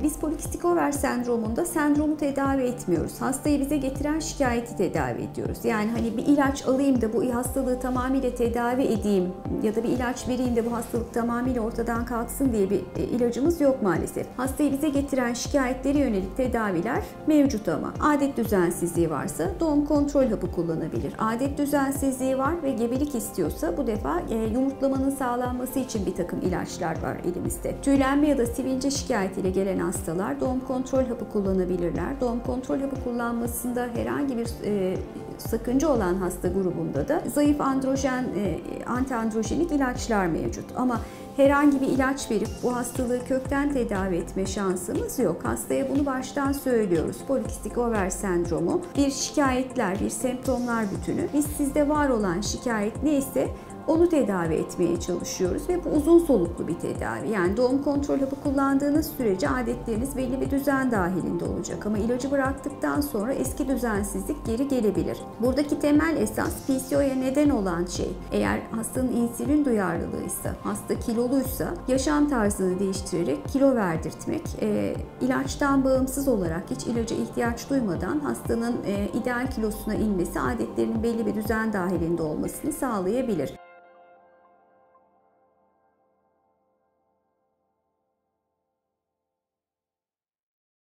Biz polikistik over sendromunda sendromu tedavi etmiyoruz. Hastayı bize getiren şikayeti tedavi ediyoruz. Yani hani bir ilaç alayım da bu hastalığı tamamıyla tedavi edeyim ya da bir ilaç vereyim de bu hastalık tamamıyla ortadan kalksın diye bir ilacımız yok maalesef. Hastayı bize getiren şikayetlere yönelik tedaviler mevcut ama adet düzensizliği varsa doğum kontrol hapı kullanabilir. Adet düzensizliği var ve gebelik istiyorsa bu defa yumurtlamanın sağlanması için bir takım ilaçlar var elimizde. Tüylenme ya da sivilce şikayetiyle gelen hastalar doğum kontrol hapı kullanabilirler. Doğum kontrol hapı kullanmasında herhangi bir sakınca olan hasta grubunda da zayıf androjen, antiandrojenik ilaçlar mevcut. Ama herhangi bir ilaç verip bu hastalığı kökten tedavi etme şansımız yok. Hastaya bunu baştan söylüyoruz. Polikistik over sendromu bir şikayetler, bir semptomlar bütünü. Biz sizde var olan şikayet neyse onu tedavi etmeye çalışıyoruz ve bu uzun soluklu bir tedavi. Yani doğum kontrol hapı kullandığınız sürece adetleriniz belli bir düzen dahilinde olacak. Ama ilacı bıraktıktan sonra eski düzensizlik geri gelebilir. Buradaki temel esas PCOS'a neden olan şey, eğer hastanın insülin duyarlılığıysa, hasta kiloluysa yaşam tarzını değiştirerek kilo verdirtmek, ilaçtan bağımsız olarak hiç ilaca ihtiyaç duymadan hastanın ideal kilosuna inmesi adetlerinin belli bir düzen dahilinde olmasını sağlayabilir.